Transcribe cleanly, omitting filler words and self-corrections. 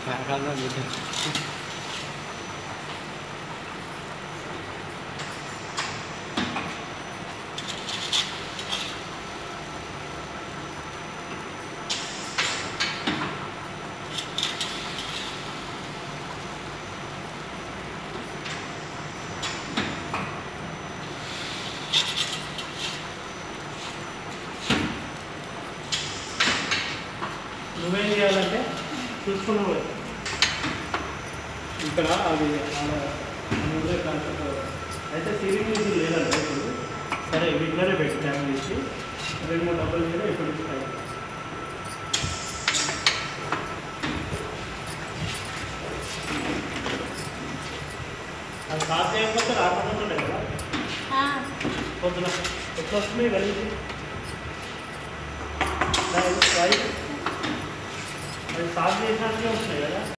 నువ్వేం చేయాలంటే చూసుకున్నావు ఇక్కడ అది అయితే సీలింగ్ మిషన్ లేదంటే ఇప్పుడు సరే వీటిలోనే పెట్టి ట్యాన్ చేసి 2-3 డబ్బులు మీద ఇప్పుడు ఇస్తాయి. అది సార్ చేయకపోతే రాకపోతుండే కదా పొద్దున ఎట్లా వస్తుంది కలిసి అది సార్ చేసినట్టుగా వస్తున్నాయి కదా.